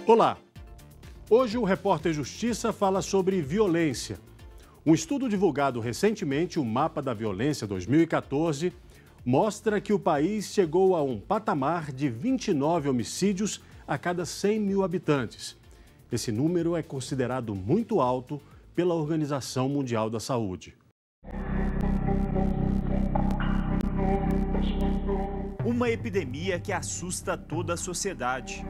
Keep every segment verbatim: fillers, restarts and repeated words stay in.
Olá! Hoje o Repórter Justiça fala sobre violência. Um estudo divulgado recentemente, o Mapa da Violência dois mil e quatorze, mostra que o país chegou a um patamar de vinte e nove homicídios a cada cem mil habitantes. Esse número é considerado muito alto pela Organização Mundial da Saúde. Uma epidemia que assusta toda a sociedade.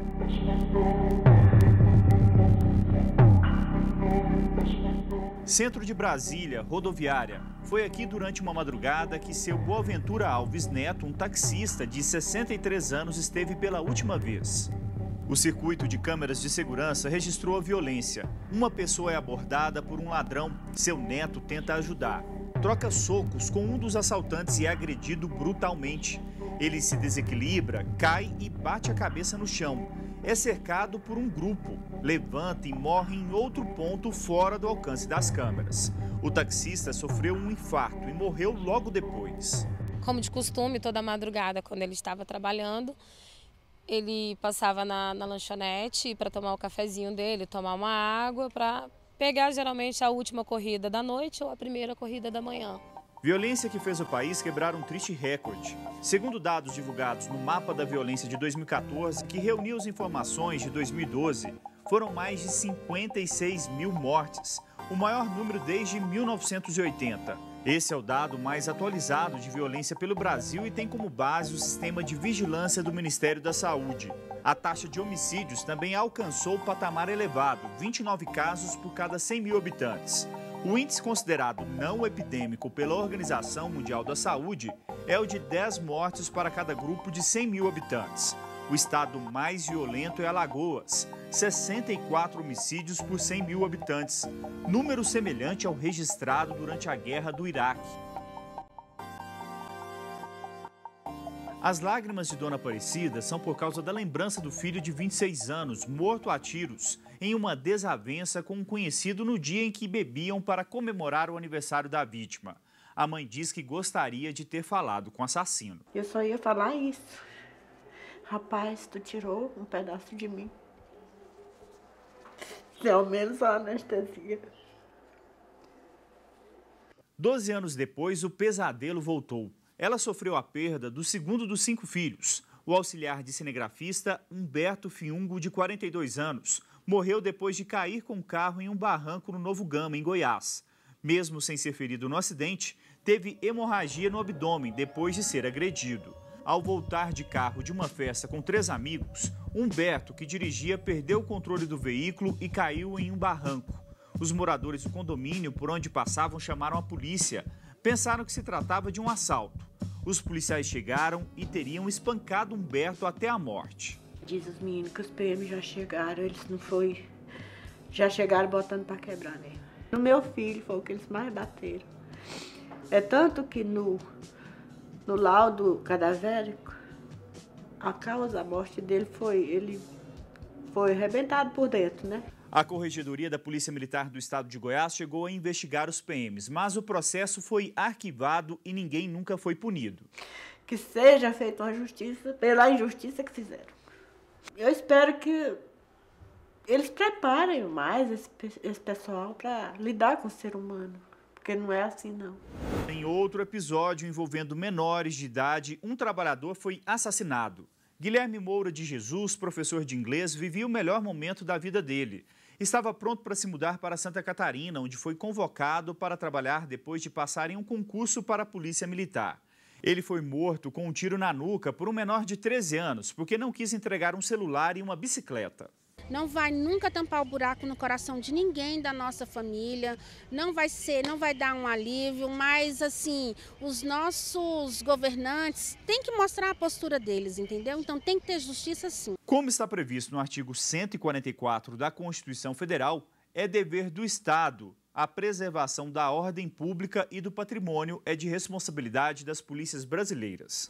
Centro de Brasília, rodoviária. Foi aqui durante uma madrugada que seu Boaventura Alves Neto, um taxista de sessenta e três anos, esteve pela última vez. O circuito de câmeras de segurança registrou a violência. Uma pessoa é abordada por um ladrão. Seu neto tenta ajudar. Troca socos com um dos assaltantes e é agredido brutalmente. Ele se desequilibra, cai e bate a cabeça no chão. É cercado por um grupo, levanta e morre em outro ponto fora do alcance das câmeras. O taxista sofreu um infarto e morreu logo depois. Como de costume, toda madrugada, quando ele estava trabalhando, ele passava na, na lanchonete para tomar o cafezinho dele, tomar uma água, para pegar geralmente a última corrida da noite ou a primeira corrida da manhã. Violência que fez o país quebrar um triste recorde. Segundo dados divulgados no Mapa da Violência de dois mil e quatorze, que reuniu as informações de dois mil e doze, foram mais de cinquenta e seis mil mortes, o maior número desde mil novecentos e oitenta. Esse é o dado mais atualizado de violência pelo Brasil e tem como base o sistema de vigilância do Ministério da Saúde. A taxa de homicídios também alcançou o patamar elevado, vinte e nove casos por cada cem mil habitantes. O índice considerado não epidêmico pela Organização Mundial da Saúde é o de dez mortes para cada grupo de cem mil habitantes. O estado mais violento é Alagoas, sessenta e quatro homicídios por cem mil habitantes, número semelhante ao registrado durante a Guerra do Iraque. As lágrimas de Dona Aparecida são por causa da lembrança do filho de vinte e seis anos, morto a tiros, em uma desavença com um conhecido no dia em que bebiam para comemorar o aniversário da vítima. A mãe diz que gostaria de ter falado com o assassino. Eu só ia falar isso. Rapaz, tu tirou um pedaço de mim. Ao menos a anestesia. Doze anos depois, o pesadelo voltou. Ela sofreu a perda do segundo dos cinco filhos. O auxiliar de cinegrafista Humberto Fiungo, de quarenta e dois anos, morreu depois de cair com o carro em um barranco no Novo Gama, em Goiás. Mesmo sem ser ferido no acidente, teve hemorragia no abdômen depois de ser agredido. Ao voltar de carro de uma festa com três amigos, Humberto, que dirigia, perdeu o controle do veículo e caiu em um barranco. Os moradores do condomínio por onde passavam chamaram a polícia. Pensaram que se tratava de um assalto. Os policiais chegaram e teriam espancado Humberto até a morte. Diz os meninos que os P M já chegaram, eles não foi, já chegaram botando para quebrar mesmo. No meu filho foi o que eles mais bateram. É tanto que no, no laudo cadavérico, a causa da morte dele foi, ele foi arrebentado por dentro, né? A Corregedoria da Polícia Militar do Estado de Goiás chegou a investigar os P Ms, mas o processo foi arquivado e ninguém nunca foi punido. Que seja feita uma justiça pela injustiça que fizeram. Eu espero que eles preparem mais esse, esse pessoal para lidar com o ser humano, porque não é assim não. Em outro episódio envolvendo menores de idade, um trabalhador foi assassinado. Guilherme Moura de Jesus, professor de inglês, vivia o melhor momento da vida dele. Estava pronto para se mudar para Santa Catarina, onde foi convocado para trabalhar depois de passar em um concurso para a Polícia Militar. Ele foi morto com um tiro na nuca por um menor de treze anos, porque não quis entregar um celular e uma bicicleta. Não vai nunca tampar o buraco no coração de ninguém da nossa família, não vai ser, não vai dar um alívio, mas assim, os nossos governantes têm que mostrar a postura deles, entendeu? Então tem que ter justiça sim. Como está previsto no artigo cento e quarenta e quatro da Constituição Federal, é dever do Estado. A preservação da ordem pública e do patrimônio é de responsabilidade das polícias brasileiras.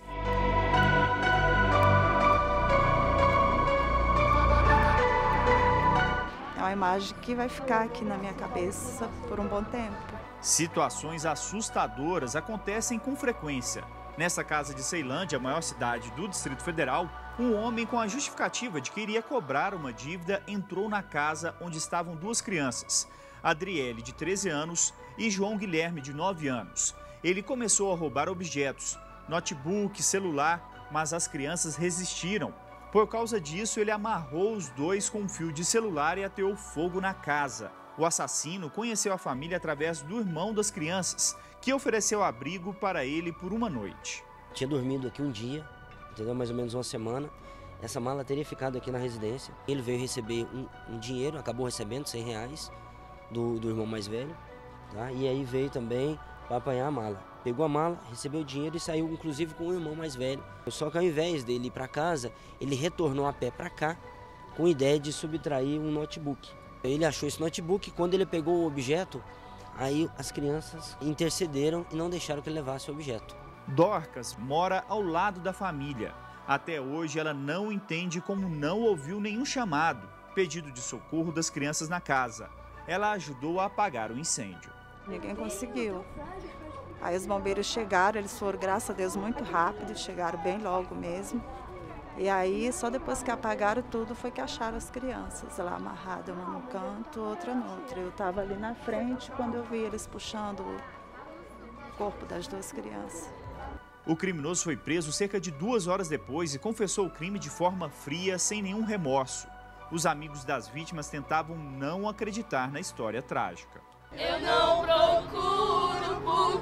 É uma imagem que vai ficar aqui na minha cabeça por um bom tempo. Situações assustadoras acontecem com frequência. Nessa casa de Ceilândia, a maior cidade do Distrito Federal, Um homem, com a justificativa de que iria cobrar uma dívida, entrou na casa onde estavam duas crianças, Adriele, de treze anos, e João Guilherme, de nove anos. Ele começou a roubar objetos, notebook, celular, mas as crianças resistiram. Por causa disso, ele amarrou os dois com um fio de celular e ateou fogo na casa. O assassino conheceu a família através do irmão das crianças, que ofereceu abrigo para ele por uma noite. Tinha dormido aqui um dia, entendeu? Mais ou menos uma semana. Essa mala teria ficado aqui na residência. Ele veio receber um, um dinheiro, acabou recebendo cem reais do, do irmão mais velho, tá? E aí veio também para apanhar a mala. Pegou a mala, recebeu o dinheiro e saiu inclusive com o irmão mais velho. Só que ao invés dele ir para casa, ele retornou a pé para cá com a ideia de subtrair um notebook. Ele achou esse notebook e quando ele pegou o objeto, aí as crianças intercederam e não deixaram que ele levasse o objeto. Dorcas mora ao lado da família. Até hoje ela não entende como não ouviu nenhum chamado, pedido de socorro das crianças na casa. Ela ajudou a apagar o incêndio. Ninguém conseguiu. Aí os bombeiros chegaram, eles foram, graças a Deus, muito rápido, chegaram bem logo mesmo. E aí, só depois que apagaram tudo, foi que acharam as crianças lá amarradas, uma no canto, outra no outro. Eu estava ali na frente quando eu vi eles puxando o corpo das duas crianças. O criminoso foi preso cerca de duas horas depois e confessou o crime de forma fria, sem nenhum remorso. Os amigos das vítimas tentavam não acreditar na história trágica. Eu não procuro por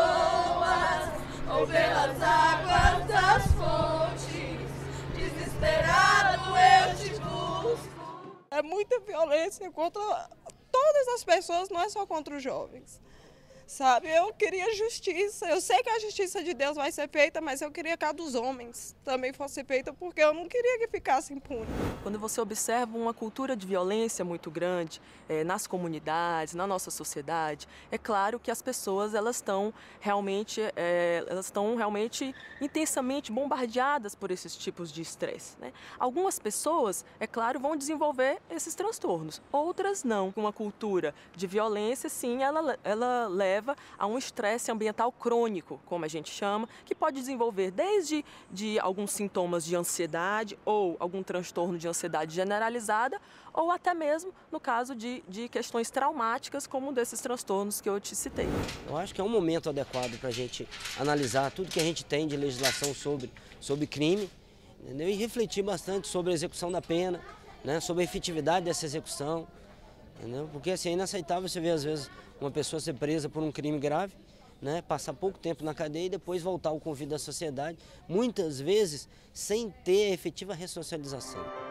coroas ou pelas águas das fontes, desesperado eu te busco. É muita violência contra todas as pessoas, não é só contra os jovens. Sabe, eu queria justiça, eu sei que a justiça de Deus vai ser feita, mas eu queria que a dos homens também fosse feita, porque eu não queria que ficasse impune. Quando você observa uma cultura de violência muito grande é, nas comunidades, na nossa sociedade, é claro que as pessoas elas estão realmente, é, elas estão realmente intensamente bombardeadas por esses tipos de estresse, né? Algumas pessoas, é claro, vão desenvolver esses transtornos, outras não. Uma cultura de violência, sim, ela, ela leva a um estresse ambiental crônico, como a gente chama, que pode desenvolver desde de alguns sintomas de ansiedade ou algum transtorno de ansiedade generalizada, ou até mesmo no caso de, de questões traumáticas, como um desses transtornos que eu te citei. Eu acho que é um momento adequado para a gente analisar tudo que a gente tem de legislação sobre, sobre crime, entendeu? E refletir bastante sobre a execução da pena, né? Sobre a efetividade dessa execução. Entendeu? Porque assim, é inaceitável você ver às vezes uma pessoa ser presa por um crime grave, né? Passar pouco tempo na cadeia e depois voltar ao convívio da sociedade, muitas vezes sem ter a efetiva ressocialização.